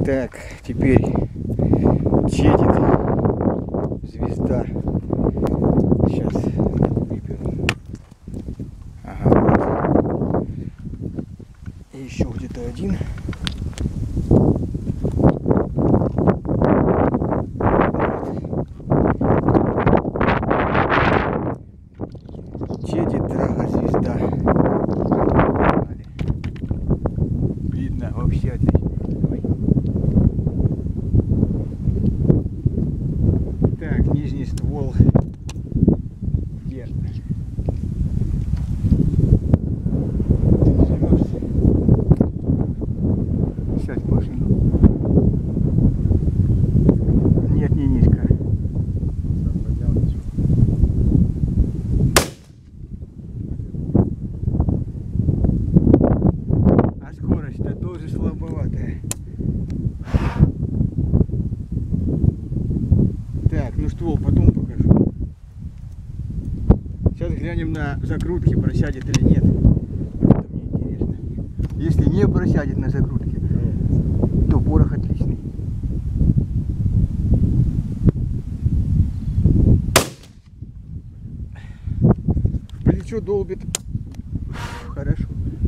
Так, теперь едет звезда. Сейчас выберу. Ага. И еще где-то один. Едет Драга звезда. Видно вообще отлично. Так, нижний ствол. Где? Сейчас машину. Нет, не низко. А скорость-то тоже слабоватая. Так, ну ствол потом покажу. Сейчас глянем на закрутки, просядет или нет. Вот это мне интересно. Если не просядет на закрутке, то порох отличный. В плечо долбит. Хорошо.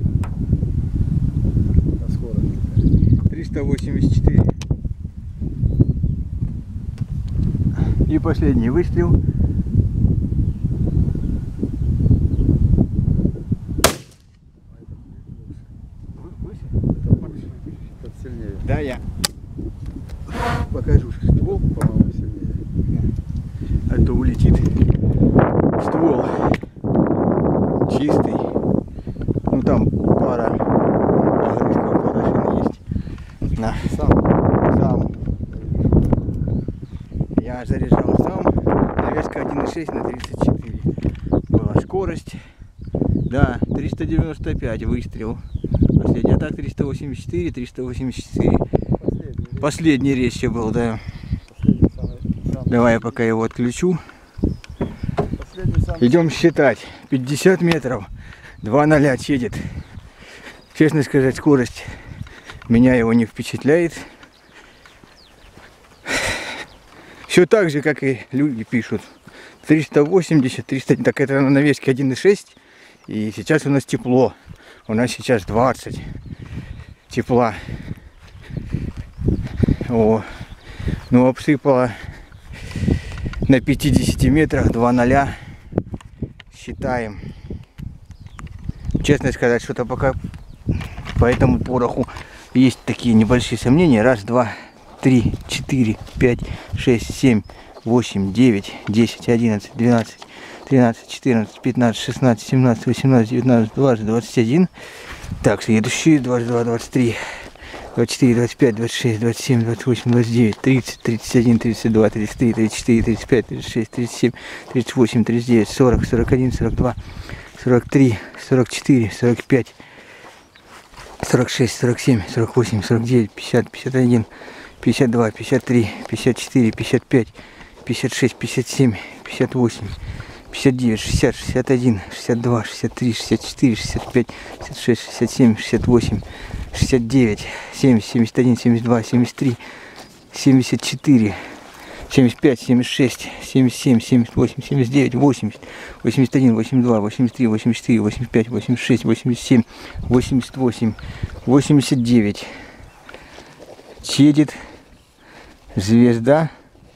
А скорость? 384. И последний выстрел. Выше? Это больше, это сильнее. Да, я покажу ствол, По-моему, сильнее. а то улетит. Ствол чистый. Ну там пара огрызков парафина есть. На. Сам. Я заряжал сам. Навеска 1.6 на 34. Была скорость. Да, 395 выстрел. Последний. А так 384, 384. Последний резче был, да. Давай я пока его отключу. Идем считать. 50 метров. 2:0 едет. Честно сказать, скорость меня его не впечатляет. Все так же, как и люди пишут. 380, 300. Так это на навеске 1.6. И сейчас у нас тепло. У нас сейчас 20 тепла. О, ну обсыпало на 50 метрах 2:0. Считаем. Честно сказать, что-то пока по этому пороху есть такие небольшие сомнения. Раз, два, 3, 4, 5, 6, 7, 8, 9, 10, 11, 12, 13, 14, 15, 16, 17, 18, 19, 20, 21. Так, следующие 22, 23, 24, 25, 26, 27, 28, 29, 30, 31, 32, 33, 34, 35, 36, 37, 38, 39, 40, 41, 42, 43, 44, 45, 46, 47, 48, 49, 50, 51, 52, 53, 54, 55, 56, 57, 58, 59, 60, 61, 62, 63, 64, 65, 66, 67, 68, 69, 70, 71, 72, 73, 74, 75, 76, 77, 78, 79, 80, 81, 82, 83, 84, 85, 86, 87, 88, 89. Едет звезда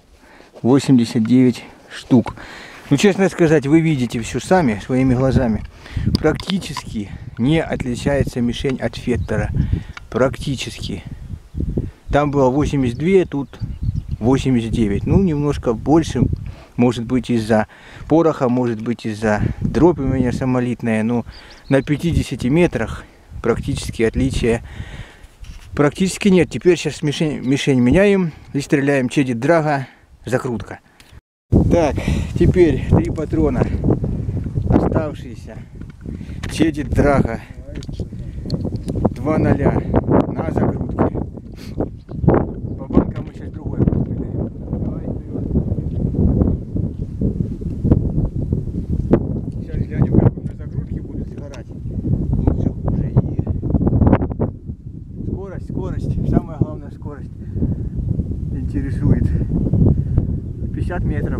89 штук. Ну, честно сказать, вы видите все сами, своими глазами. Практически не отличается мишень от Феттера. Практически. Там было 82, тут 89. Ну, немножко больше, может быть, из-за пороха, может быть, из-за дробь у меня самолитная. Но на 50 метрах практически отличия практически нет. Теперь сейчас мишень меняем и стреляем. Чедит Драга, закрутка. Так, теперь 3 патрона оставшиеся. Чедит Драга 2:0 на закрутке. По банкам мы сейчас другой постреляем. Давай вперед. Сейчас глянем, как он на закрутке будет сгорать. Лучше, хуже. И скорость. самая главная скорость интересует. 50 метров.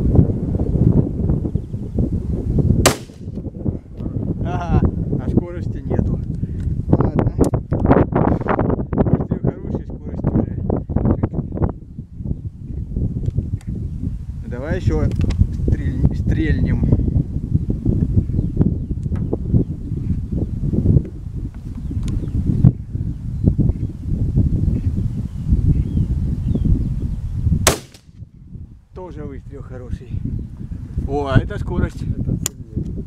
Ага, а скорости нету. Ладно. Выстрел хороший, скорость уже. Давай еще стрельнем. Тоже выстрел хороший. О, а это скорость. Это сильнее.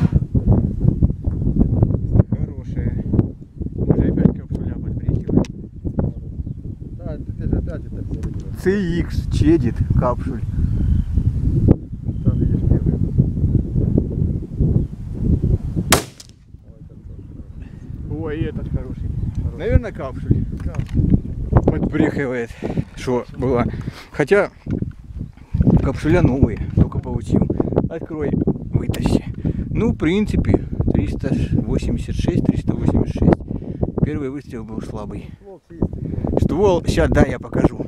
Хорошая. Уже опять капсуля подбрехивает. Да, это же опять это сильнее. CX чедит капсуль. Там видишь первый. Ой, этот хороший. Наверное, капсуль. Подбрехивает. Что было? Хотя капсуля новые, только получил. Открой, вытащи. Ну, в принципе, 386, 386. Первый выстрел был слабый. Ствол, сейчас, да, я покажу.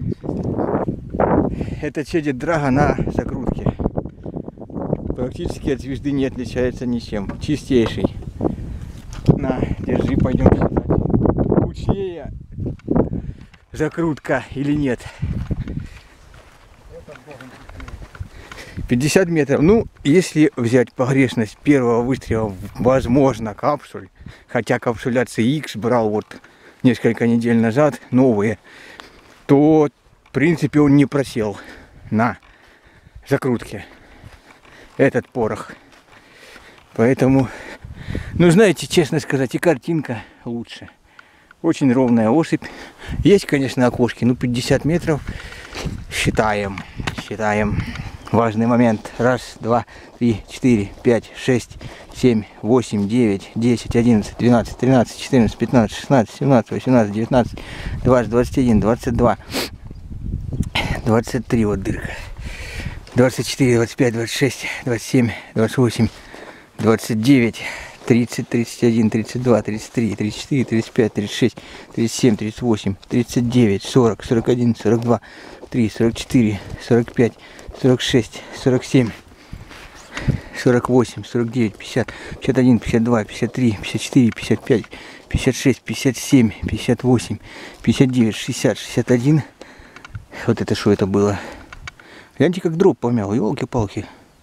Это чедит драга на закрутке. Практически от звезды не отличается ничем. Чистейший. На, держи, пойдем считать. Кучнее закрутка или нет? 50 метров. Ну, если взять погрешность первого выстрела, возможно, капсуль. Хотя капсуля CX брал вот несколько недель назад, новые. То, в принципе, он не просел на закрутке. Этот порох. Поэтому, ну, знаете, честно сказать, и картинка лучше. Очень ровная осыпь. Есть, конечно, окошки, но 50 метров. Считаем. Важный момент. Раз, два, три, 4, 5, 6, 7, 8, 9, 10, 11, 12, 13, 14, 15, 16, 17, 18, 19, 20, 21, 22, 23, вот дырка. 24, 25, 26, 27, 28, 29, 30, 31, 32, 33, 34, 35, 36, 37, 38, 39, 40, 41, 42, 3, 44, 45, 46, 47, 48, 49, 50, 51, 52, 53, 54, 55, 56, 57, 58, 59, 60, 61. Вот это что это было? Гляньте, как дроп помял, елки-палки.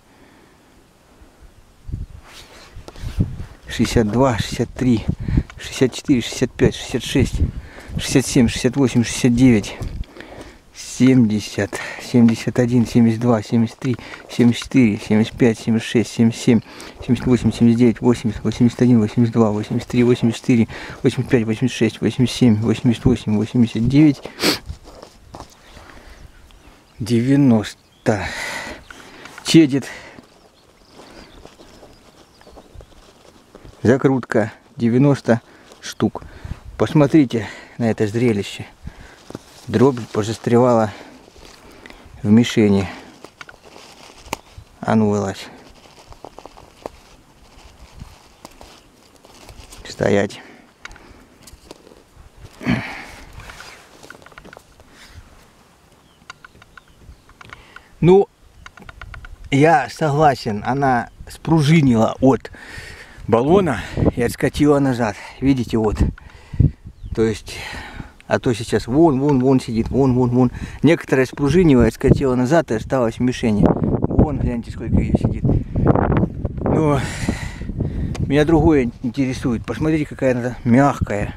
62, 63, 64, 65, 66, 67, 68, 69, 70, 71, 72, 73, 74, 75, 76, 77, 78, 79, 80, 81, 82, 83, 84, 85, 86, 87, 88, 89, 90. Чедит. Закрутка 90 штук. Посмотрите на это зрелище. Дробь позастревала в мишени. А ну, вылазь. Стоять. Ну, я согласен, она спружинила от баллона и отскочила назад. Видите, вот. То есть, а то сейчас вон сидит, вон. Некоторая спружинила, отскочила назад и осталась в мишени. Вон, гляньте, сколько ее сидит. Но меня другое интересует. Посмотрите, какая она мягкая.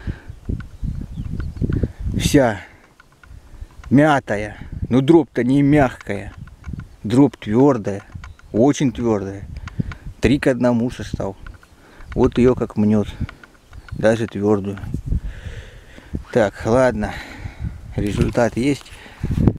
Вся мятая. Но дробь-то не мягкая. Дробь твердая. Очень твердая. 3 к 1 состав. Вот ее как мнет. Даже твердую. Так, ладно. Результат есть.